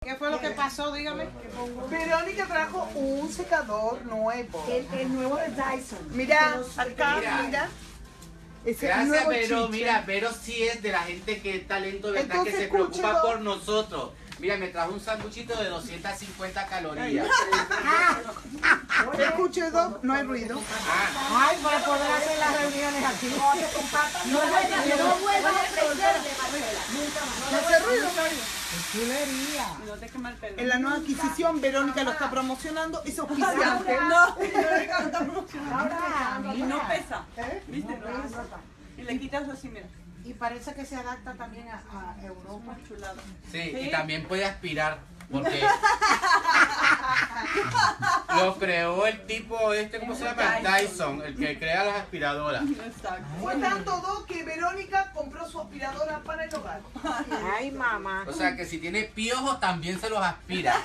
¿Qué fue lo que pasó? Dígame. Verónica trajo un secador nuevo. El nuevo de Dyson. Mira, acá, mira. Ese Gracias, nuevo Vero. chiche. Mira, Vero sí es de la gente que es talento, ¿verdad? Entonces, que se preocupa escúchelo. por nosotros. Mira, me trajo un sanduchito de 250 calorías. Escuche, Doc, no hay ruido. Ah, Ay, para poder hacer las reuniones aquí. No vuelvas a ofrecerle, Marcela. No hace ruido. ¡Qué chulería! En la nueva adquisición, Verónica lo está promocionando. Es auspiciante. No, Verónica lo está promocionando. Ahora, Y mira. no pesa. ¿Viste? Y le quitas así, mira. Y parece que se adapta también a Europa. Chulada. sí, y también puede aspirar. Porque lo creó el tipo este, ¿cómo se llama? Dyson, el que crea las aspiradoras. Exacto. Fue tanto, Doc, que Verónica compró su aspiradora para el hogar. Ay, mamá. O sea que si tiene piojos también se los aspira.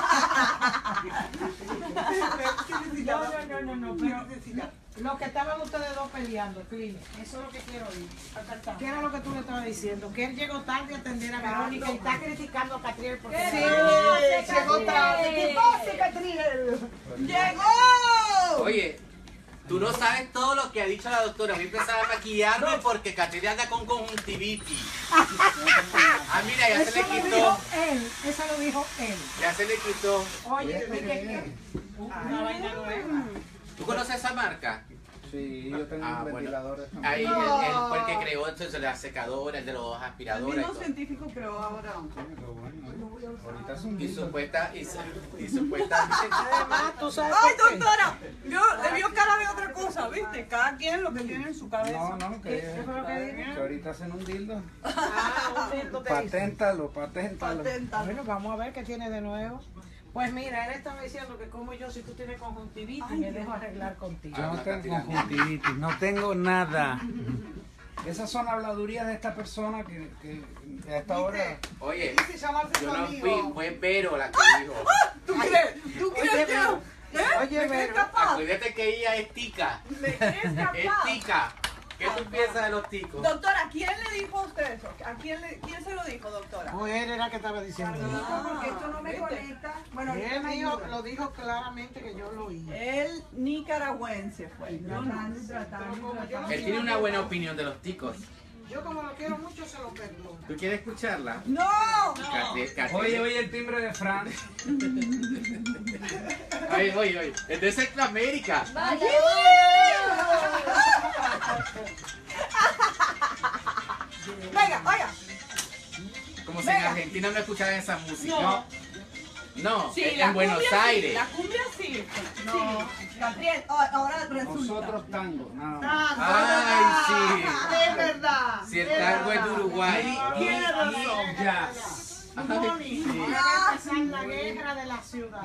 No, pero lo que estaban ustedes dos peleando, Cline, eso es lo que quiero oír. ¿Qué era lo que tú le estabas diciendo? Que él llegó tarde a atender a Verónica y está criticando a Catriel porque... Sí, llegó tarde. ¿Qué pasa, Catriel? ¡Llegó! Oye, tú no sabes todo lo que ha dicho la doctora. Voy a empezar a maquillarme porque Catriel anda con conjuntivitis. Ah, mira, ya se le Eso lo quitó. dijo él, eso lo dijo él. Ya se le quitó. Oye, ¿qué? Una vaina nueva. ¿Tú conoces esa marca? Sí, yo tengo Ah, un bueno. ventilador de esta Ahí marca. él fue el que creó entonces la secadora, el de los El aspiradores y mismo todo. científico creó ahora. Pero bueno, ahorita es un Y dildo. supuestamente. Además, tú sabes ¡Ay, por qué. doctora! Le vio cara de otra cosa, ¿viste? Cada quien lo que tiene en su cabeza. No, ¿Qué fue lo que que dijo? ahorita hacen un dildo. Ah, un dildo te hizo. Paténtalo, paténtalo. Patenta. Bueno, vamos a ver qué tiene de nuevo. Pues mira, él estaba diciendo que como yo, si tú tienes conjuntivitis, me dejo arreglar contigo. Yo no tengo conjuntivitis, no tengo nada. Esas son habladurías de esta persona que a esta hora... Oye, Dice llamarse su yo no amigo. fui, fue Vero la que dijo. ¿Tú crees? ¿Tú crees que no? Oye, ¿Me crees Vero. capaz? Acuérdate que ella es tica. ¿Me crees Es capaz? tica. ¿Qué tú piensas de los ticos? Doctora, ¿quién le dijo a usted eso? ¿Quién se lo dijo, doctora? O él era que estaba diciendo. Porque esto no me conecta. Bueno, Él dijo, lo dijo claramente que yo lo oí. el nicaragüense fue. Yo no. Él tiene una buena opinión de los ticos. Yo como lo quiero mucho, se lo perdono. ¿Tú quieres escucharla? ¡No! Oye, el timbre de Fran. Oye. Es de Centroamérica. Venga, oiga. Como si en Argentina no escucharan esa música. No. No, Sí, en la Buenos cumbia sí, Aires. la cumbia sí. No. Gabriel, ahora resulta. Nosotros tango, nada más. Ay, Es verdad. sí. Si el tango es de Uruguay. Tiene razón. Jazz. Ay, sí. Va a empezar la guerra de la ciudad.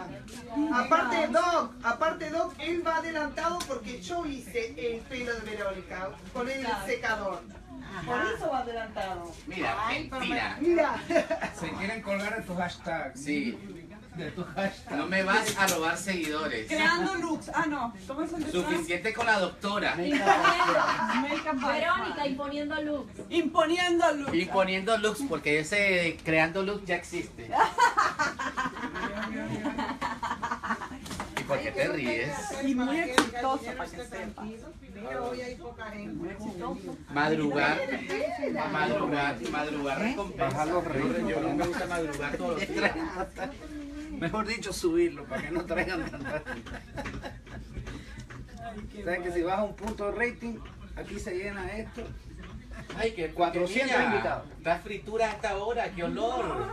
Aparte Doc, él va adelantado porque yo hice el pelo de Verónica con el secador. Por eso va adelantado. Mira, Ay, pero mentira. Mira. Se quieren colgar en tus hashtags. Sí, De tus hashtags. no me vas a robar seguidores. Creando looks. Ah, no. ¿Cómo es el Suficiente con la doctora. Verónica imponiendo looks. Imponiendo looks. Imponiendo looks, porque ese creando looks ya existe. ¿Y por qué te ríes? Y muy exitoso, para que sepa. Mira, hoy hay poca gente. Madrugar recompensa. Bajar los ritmos. Yo no me gusta madrugar todos los días. Mejor dicho, subirlo para que no traigan tanta gente. ¿Saben que si baja un punto de rating, aquí se llena esto? Ay, que 400 mira, invitados. da fritura a esta hora, qué olor.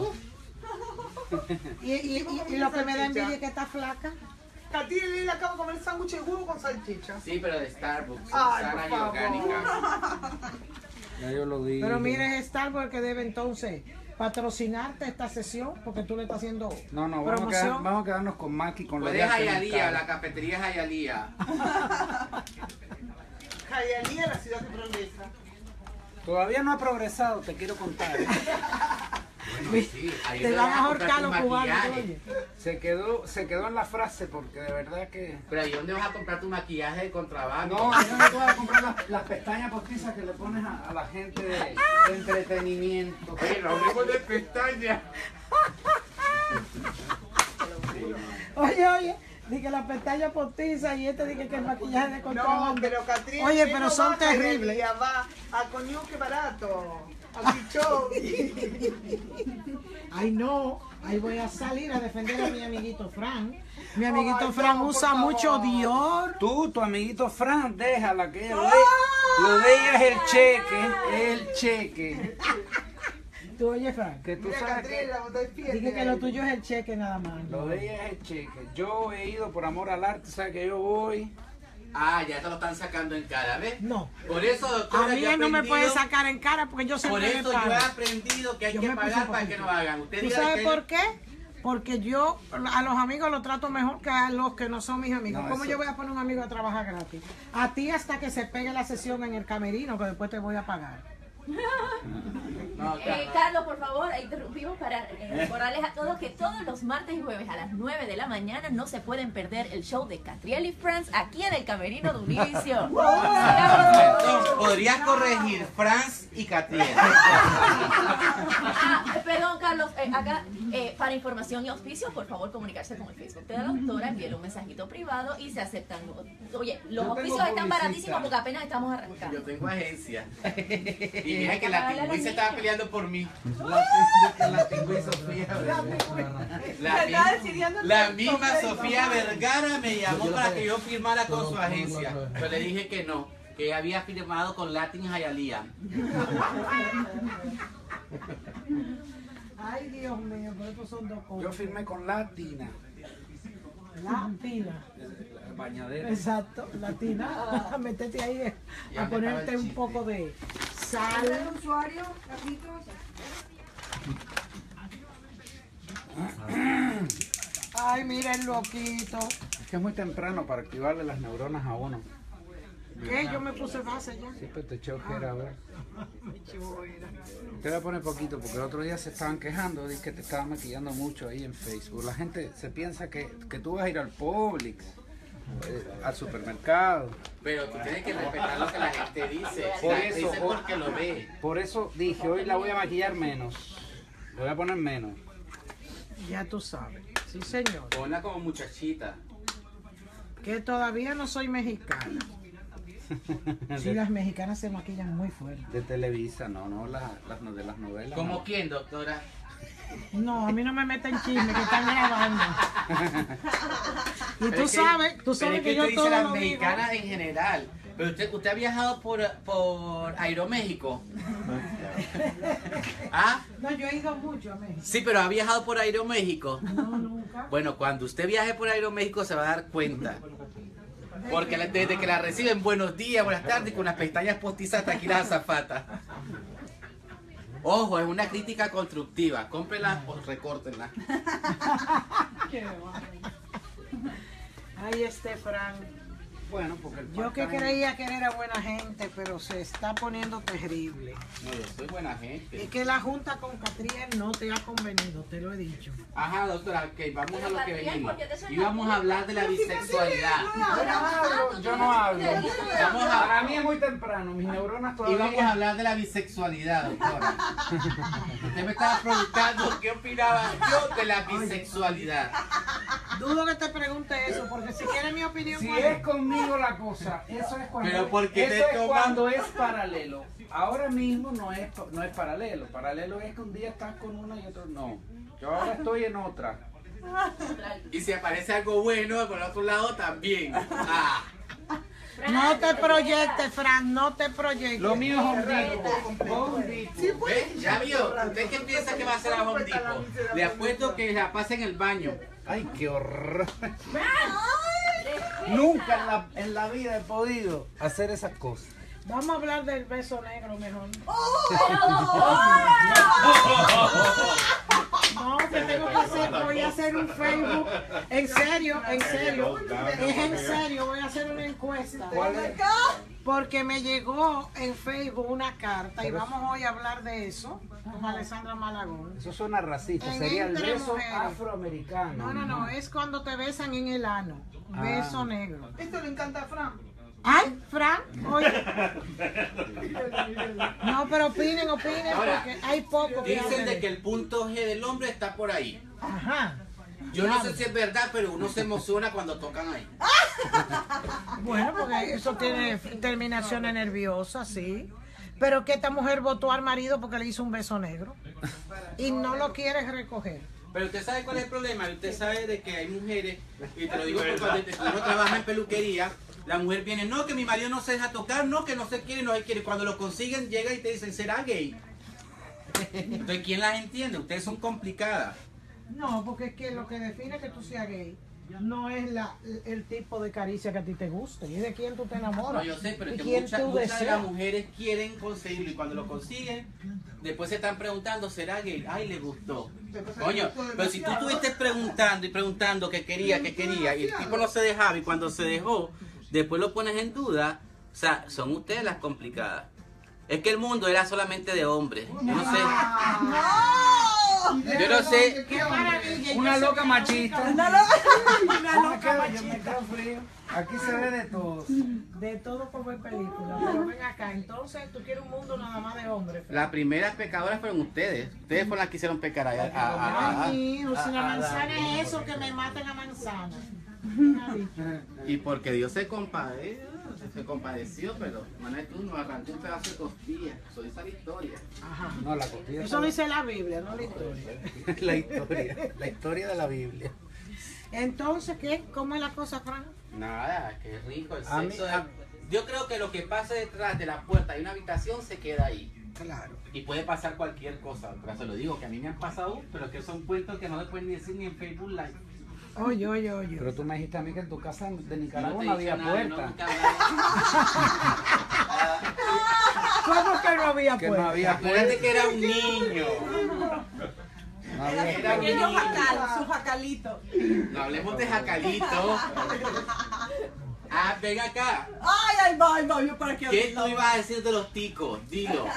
Y lo que me da envidia es que está flaca. Catriel, él acaba de comer sándwich de huevo con salchicha. Sí, pero de Starbucks, Ay, sana por y favor. orgánica. Ya yo lo dije. Pero mire, es Starbucks que debe entonces patrocinarte esta sesión porque tú le estás haciendo No, promoción. vamos a quedarnos con Maki, con Puedes Hialeah, la cafetería es Hialeah. Hialeah, la ciudad de progresa. Todavía no ha progresado, te quiero contar. Bueno, sí, ahí Te te van vas a a ahorcar comprar tu los cubanos, maquillaje. oye. Se quedó en la frase porque de verdad que... Pero ¿y dónde vas a comprar tu maquillaje de contrabando? No, yo no te voy a comprar las pestañas postizas que le pones a la gente de entretenimiento. Oye, no hablemos de pestañas. Oye, di que la pestaña postiza y este dice que el maquillaje de No, contrabando. pero Catrina. Oye, pero son terribles. Va a coño, qué barato. A Pichón. Ay, no. Ahí voy a salir a defender a mi amiguito Fran. Mi Ay, amiguito no, Fran por usa favor. mucho Dior. Tú, tu amiguito Fran, déjala que ella lo de ella es el cheque. Tú oye, Fran. Que tú Mira, sabes que Catrina, defiende. Dije que lo tuyo es el cheque nada más. lo de ella es el cheque. Yo he ido por amor al arte, sabes que yo voy. Ah, ya te lo están sacando en cara, ¿ves? No. Por eso, A doctora, mí yo he él no me puede aprendido- sacar en cara porque yo Por siempre le eso yo he pago. aprendido que hay Yo que me puse pagar un para que poquito. no hagan. Usted ¿Tú diga sabes que- por qué? Porque yo a los amigos los trato mejor que a los que no son mis amigos. No, ¿Cómo eso- yo voy a poner un amigo a trabajar gratis? A ti hasta que se pegue la sesión en el camerino, que después te voy a pagar. No, Carlos, por favor, interrumpimos para recordarles a todos que todos los martes y jueves a las 9 de la mañana no se pueden perder el show de Catriel y Friends aquí en el Camerino de Univision. Perdón, podrías corregir Franz y Catriel. Perdón, Carlos, acá para información y auspicio, por favor comunicarse con el Facebook de la doctora, envíele un mensajito privado y se aceptan. Oye, los Yo tengo auspicios están publicista. baratísimos porque apenas estamos arrancando. Yo tengo agencia. Y mira que la Tingüí se estaba peleando por mí. La Tingüí Sofía. está decidiendo La entre misma Sofía y Sofía Vergara me llamó para que yo firmara con su agencia. Pero le dije que no, que había firmado con Latin Hialeah. Ay, Dios mío, por eso son dos Yo cosas. firmé con Latina. Latina. Bañadera. Exacto, latina. Métete ahí Ya a me ponerte estaba el un chiste. poco de sal. usuario, Carlitos? Ay, mira el loquito. Es que es muy temprano para activarle las neuronas a uno. ¿Qué? Yo me puse base ya. Sí, pero te echó ojera, a ver. Te voy a poner poquito porque el otro día se estaban quejando de que te estaban maquillando mucho ahí en Facebook. La gente se piensa que tú vas a ir al Publix, al supermercado. Pero tú tienes que respetar lo que la gente dice. Por La gente eso, dice porque lo ve. Por eso dije, hoy la voy a maquillar menos. Le voy a poner menos. Ya tú sabes. Sí, señor. Ponla como muchachita. Que todavía no soy mexicana. Sí, las mexicanas se maquillan muy fuerte. De Televisa, no, de las novelas. ¿Como no. quién, doctora? No, a mí no me meten chisme, que están grabando. Y Pero es tú sabes pero es que tú yo dices todo las lo digo. mexicanas en general. Pero usted ha viajado por Aeroméxico. ¿Ah? No, yo he ido mucho a México. Sí, pero ha viajado por Aeroméxico. No, nunca. Bueno, cuando usted viaje por Aeroméxico se va a dar cuenta. Porque desde que la reciben buenos días, buenas tardes, con las pestañas postizas hasta aquí las azafatas. Ojo, es una crítica constructiva. Cómprenla o recórtenla. Ay, Fran. Bueno, porque el Yo que part-time- creía que él era buena gente, pero se está poniendo terrible. No, yo soy buena Es gente. que la junta con Catriel no te ha convenido, te lo he dicho. Ajá, doctora, ok, vamos a lo que Catriel, venimos. ¿por qué te suena? Y vamos a hablar de la bisexualidad. Yo no hablo. Vamos Para a, mí es muy temprano, mis neuronas y vamos a todavía. hablar de la bisexualidad, doctora. Usted me estaba preguntando qué opinaba yo de la bisexualidad. Dudo que te pregunte eso, porque si quieres mi opinión, Si ¿cuál es conmigo la cosa, eso es cuando, Pero ¿por qué eso te es toman? cuando es paralelo. Ahora mismo no es paralelo. Paralelo es que un día estás con una y otro no. Yo ahora estoy en otra. Y si aparece algo bueno, por el otro lado también. Ah. No te proyectes, Fran, no te proyectes. Lo mío es Home Depot. ¿Ve? Ya vio. ¿Usted qué piensa que va a hacer a Home Depot? Le apuesto que la pase en el baño. Ay, qué horror. Nunca en la vida he podido hacer esas cosas. Vamos a hablar del beso negro mejor. No, que tengo que hacer, voy a hacer un Facebook. En serio, es en serio, voy a hacer una encuesta. Porque me llegó en Facebook una carta y vamos hoy a hablar de eso con Alessandra Malagón. Eso suena racista. En Sería el entre beso mujeres. afroamericano. No, es cuando te besan en el ano. Beso negro. Esto le encanta a Fran. Ay, Fran, oye. No, pero opinen, Ahora, porque hay poco que Dicen de hacer. que el punto G del hombre está por ahí. Ajá. Yo no sé si es verdad, pero uno se emociona cuando tocan ahí. Bueno, porque eso tiene terminaciones nerviosas, sí. Pero que esta mujer votó al marido porque le hizo un beso negro y no lo quiere recoger. Pero usted sabe cuál es el problema. Usted sabe de que hay mujeres, y te lo digo porque cuando uno trabaja en peluquería, la mujer viene, no, que mi marido no se deja tocar, no, que no se quiere, no se quiere. Cuando lo consiguen, llega y te dicen, ¿será gay? Entonces, ¿quién las entiende? Ustedes son complicadas. No, porque es que lo que define que tú seas gay no es el tipo de caricia que a ti te guste, y de quién tú te enamoras. No, yo sé, pero y es que quién muchas tú de deseas. las mujeres quieren conseguirlo y cuando lo consiguen, después se están preguntando, ¿será gay? Ay, le gustó. Coño, pero si tú estuviste preguntando y preguntando qué quería, y el tipo no se dejaba y cuando se dejó, después lo pones en duda, o sea, son ustedes las complicadas. Es que el mundo era solamente de hombres. Yo no sé. Yo no sé. Qué maravilla. Una loca machista. Una loca Yo me quedo frío. Aquí se ve de todo. De todo como en película. Pero ven acá, entonces tú quieres un mundo nada más de hombres. Las primeras pecadoras fueron ustedes. Ustedes fueron las que hicieron pecar a Ay, hijo, si la manzana es eso, que me maten a manzana. Y porque Dios se compadeció, pero Manuel, tú nos arrancó un pedazo de costilla. Soy esa historia. Ajá. No, la costilla. Eso dice la Biblia, no la historia. La historia de la Biblia. Entonces, ¿qué? ¿Cómo es la cosa, Fran? Nada, qué rico el A mí- sexo. Yo creo que lo que pasa detrás de la puerta de una habitación se queda ahí. Claro. Y puede pasar cualquier cosa. Pero se lo digo, que a mí me han pasado, pero que son cuentos que no le pueden ni decir ni en Facebook Live. Oye. Pero tú me dijiste a mí que en tu casa de Yo Nicaragua te no he dicho había nada, yo puerta. nunca hablaba. ¿Cómo que no había Que no puerta? había Acuérdate puerta. que era un niño. No había Era un Pequeño niño. jacal, su jacalito. No hablemos de jacalito. Ah, ven acá. Ay, va, yo para que ¿Qué tú ibas a decir de los ticos? Dilo.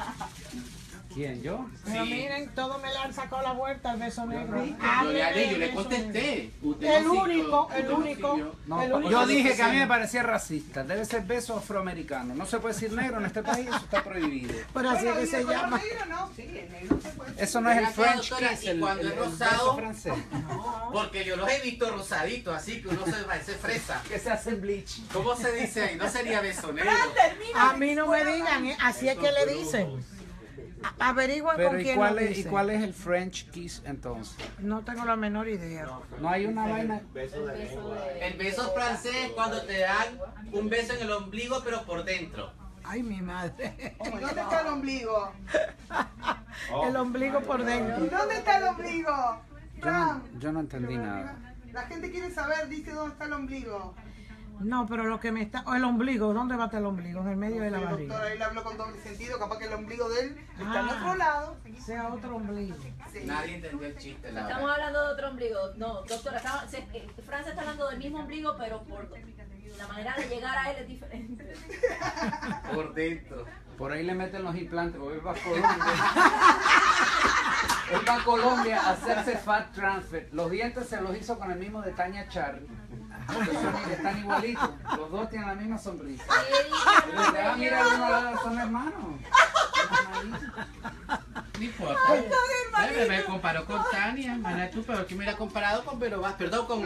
¿Quién, yo? Pero Sí. miren, todo me le han sacado la vuelta al beso negro. Yo le contesté. Usted El no único, siguió, el usted no único. siguió. No, El único yo que dije se que a mí me siente. parecía racista. Debe ser beso afroamericano. No se puede decir negro en este país, eso está prohibido. Pero así es que se llama. Negro, no, sí, el negro se puede. Eso no es el Ven acá, French doctora, kiss, y el cuando es beso rosado. francés. Porque yo los he visto rosaditos, así que uno se parece fresa. Que se hace bleach. ¿Cómo se dice ahí? No sería beso negro. A mí no me digan, así es que le dicen. Averigüen Pero con ¿y quién cuál, lo es, ¿y dicen. cuál es el French kiss entonces? No tengo la menor idea. No hay una vaina. El beso francés es cuando te dan un beso en el ombligo, pero por dentro. Ay, mi madre. ¿Y dónde está el ombligo? El ombligo por ¿Y dentro. dónde está el ombligo? Fran, Yo no entendí nada. la gente quiere saber, dice dónde está el ombligo. No, pero lo que me está... o el ombligo, ¿dónde va a estar el ombligo? En el medio de la Doctora, barriga. él habló con doble sentido, capaz que el ombligo de él está Ah. al otro lado. Sea otro ombligo. Sí. Nadie entendió el chiste, la Estamos verdad. hablando de otro ombligo. No, doctora, Francia está hablando del mismo ombligo, pero por la manera de llegar a él es diferente. Por dentro. Por ahí le meten los implantes, porque él va a Colombia. Él va a Colombia a hacerse fat transfer. Los dientes se los hizo con el mismo de Tania Charry. Están igualitos. Los dos tienen la misma sonrisa. Mira, uno al lado, son hermanos. No importa. Me comparó con Tania, hermana, tú, pero que me hubiera comparado con Vero Vaz, perdón, con...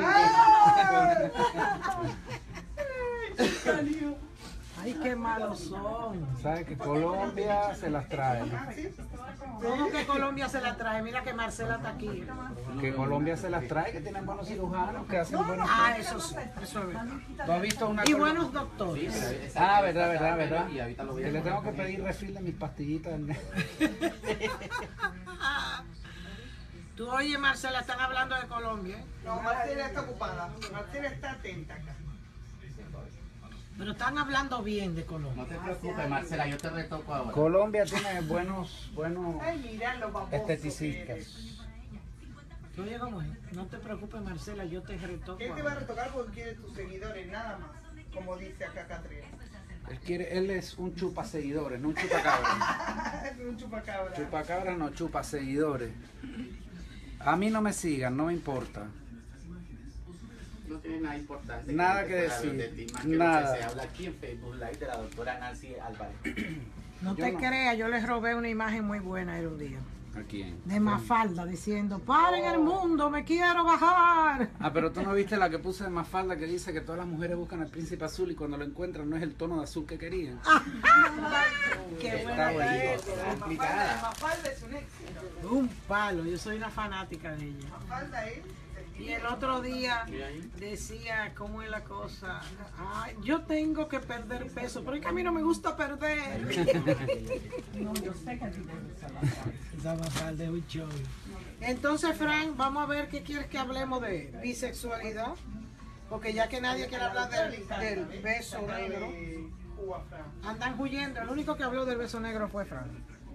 Ay, qué malos son. ¿Sabes que Colombia se las trae? ¿Cómo que Colombia se la trae? Mira que Marcela está aquí. Que Colombia se las trae, que tienen buenos cirujanos, que hacen buenos... Ah, eso sí, eso es verdad. ¿Tú has visto una Y colo- buenos doctores. Ah, verdad. Y ahorita lo voy a Que le tengo que pedir refil de mis pastillitas. Tú oye, Marcela, están hablando de Colombia, ¿eh? No, Marcela está ocupada. Marcela está atenta acá. Pero están hablando bien de No Colombia. te preocupes, Marcela, yo te retoco ahora. Colombia tiene buenos Ay, mira los babosos. esteticistas. Tú oye, ¿cómo es? No te preocupes, Marcela, yo te retoco. Él te va a retocar porque quiere tus seguidores, nada más. Como dice acá Catriel. Él es un chupa seguidores, no un chupacabra. Es un chupacabra. Chupacabra no, chupa seguidores. A mí no me sigan, no me importa. No tiene nada importante. Nada que decir. decir. De ti, más que Nada. lo que se habla aquí en Facebook Live de la doctora Nancy Álvarez. No te creas, yo les robé una imagen muy buena el un día. ¿A quién? De Mafalda diciendo, paren el mundo, me quiero bajar. Ah, pero tú no viste la que puse de Mafalda que dice que todas las mujeres buscan al príncipe azul y cuando lo encuentran no es el tono de azul que querían. Qué Está buena bonito. esa. Complicada. Mafalda es un éxito. Un palo, yo soy una fanática de ella. Mafalda es. Y el otro día decía, ¿cómo es la cosa? Ay, yo tengo que perder peso, pero es que a mí no me gusta perder. No, yo sé que a ti te gusta la Esa Mafalda es un show. Entonces, Frank, vamos a ver qué quieres que hablemos de bisexualidad. Porque ya que nadie quiere hablar del beso negro, andan huyendo. El único que habló del beso negro fue Frank.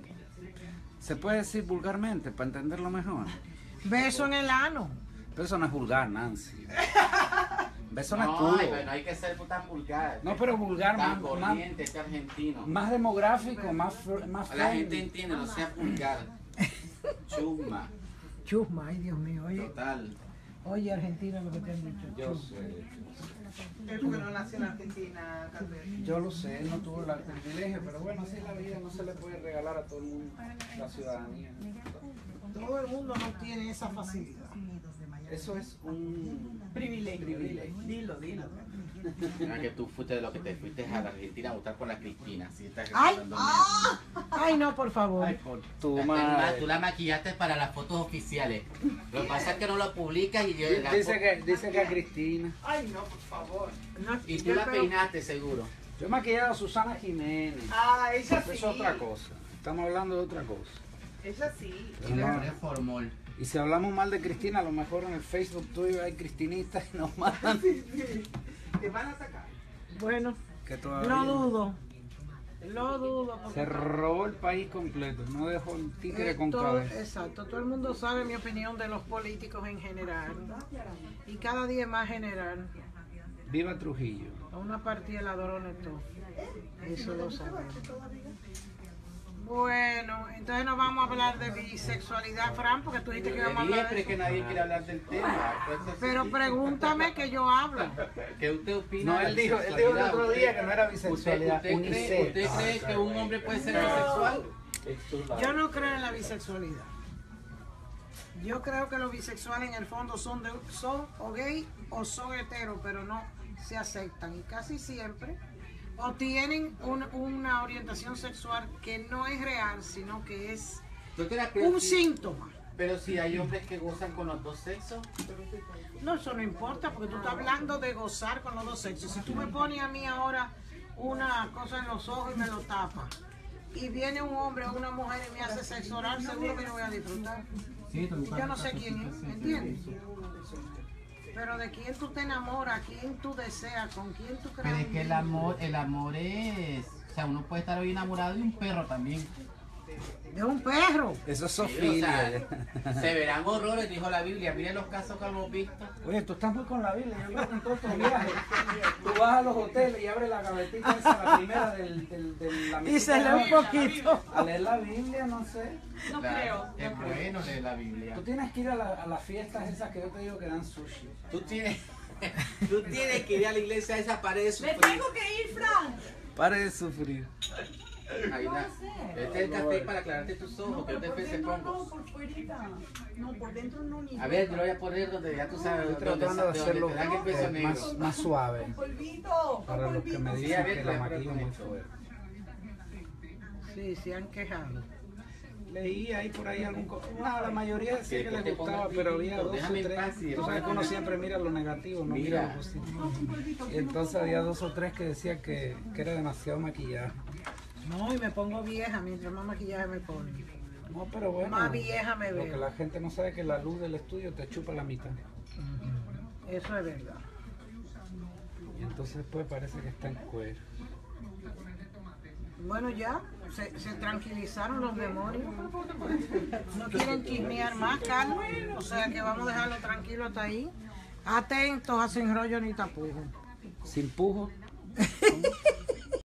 ¿Se puede decir vulgarmente para entenderlo mejor? Beso en el ano. Pero eso no es vulgar, Nancy. Beso en el No, culo. no hay que ser tan vulgar. No, pero vulgar Tan más, corriente, este argentino. más demográfico, más La friendly. gente entiende, no sea vulgar. Chusma. Chusma, ay Dios mío, oye. Total. Oye, Argentina, lo que te han dicho. Yo Chusma. sé. Él porque no nació en Argentina, Calvert. Yo lo sé, él no tuvo el privilegio, pero bueno, así es la vida, no se le puede regalar a todo el mundo la ciudadanía. Todo el mundo no tiene esa facilidad. Eso es un privilegio. Dilo. Mira que tú fuiste de lo que te fuiste a la Argentina a votar por la Cristina. Si estás ¡Ay! recordando Ay, no, por favor. Ay, por tu bien. madre. Tú la maquillaste para las fotos oficiales. Lo que pasa es que no lo publicas y yo la Dice que a Cristina. Ay, no, por favor. No, y tú yo la creo- peinaste seguro. Yo he maquillado a Susana Jiménez. Ah, ella Eso sí. es otra cosa. Estamos hablando de otra cosa. Ella sí. Y le pones formol. Y si hablamos mal de Cristina, a lo mejor en el Facebook tuyo hay cristinistas y nos mandan. Te van a atacar. Bueno, Que todavía lo dudo. Lo dudo. porque se robó el país completo. No dejó un títere con todo- cabeza. exacto, todo el mundo sabe mi opinión de los políticos en general. Y cada día es más general. Viva Trujillo. A una partida la ladrones todo. Eso lo sabemos. Bueno, entonces nos vamos a hablar de bisexualidad, Fran, porque tú dijiste que íbamos a hablar Siempre de es que eso. nadie quiere hablar del tema. Pues, Pero pregúntame que yo hablo. ¿Qué usted opina? No, de la él dijo el bisexualidad? otro día que no era bisexualidad. ¿Usted cree que un hombre puede ser bisexual? Yo no creo en la bisexualidad. Yo creo que los bisexuales en el fondo son o gay o son heteros, pero no se aceptan. Y casi siempre o tienen una orientación sexual que no es real, sino que es ¿Tú te la un crees? síntoma. Pero si hay hombres que gozan con los dos sexos. No, eso no importa, porque tú estás hablando de gozar con los dos sexos. Si tú me pones a mí ahora una cosa en los ojos y me lo tapas, y viene un hombre o una mujer y me hace sexo oral, seguro que yo voy a disfrutar. Yo no sé quién es, ¿entiendes? Pero de quién tú te enamoras, quién tú deseas, con quién tú crees. Pero es que el amor es... O sea, uno puede estar hoy enamorado de un perro también. De un perro. Eso es Sí, o Sofía. sea, se verán horrores, dijo la Biblia. Miren los casos que hemos visto. Oye, tú estás muy con la Biblia, yo creo que en todos tus viajes. Tú vas a los hoteles y abres la gavetita esa, la primera de la Y se lee un poquito. A leer la Biblia, no sé. No Claro, creo. es bueno leer la Biblia. Tú tienes que ir a las fiestas esas que yo te digo que dan sushi. Tú tienes que ir a la iglesia a esa pared de Me sufrir. tengo que ir, Fran. Pare de sufrir. Ahí está. Este es el café para aclararte tus ojos, que no te Por pese dentro no, pongos. por fuerita. No, por dentro no ni. A ver, yo lo voy a poner donde ya tú sabes, Estoy donde tratando de te hacerlo dan el beso negro. más suave. Con polvito. Para Con los que me polvito. dicen a ver, que voy la a poner maquillo con muy esto. fuerte. Sí, se han quejado. Leí ahí por ahí la mayoría decía que Que te les gustaba, ponga pero había pito, dos o déjame en tres. paz y Tú sabes que uno siempre mira lo negativo, no mira lo positivo. Y entonces había dos o tres que decían que era demasiado maquillaje. No, y me pongo vieja mientras más maquillaje me pone. No, pero bueno. Más vieja me Lo que veo. la gente no sabe es que la luz del estudio te chupa la mitad. Eso es verdad. Y entonces después parece que está en cuero. Bueno, ya se tranquilizaron los demonios. No quieren chismear más, Carlos. O sea que vamos a dejarlo tranquilo hasta ahí. Atentos a sin rollo ni tapujo. Sin pujo.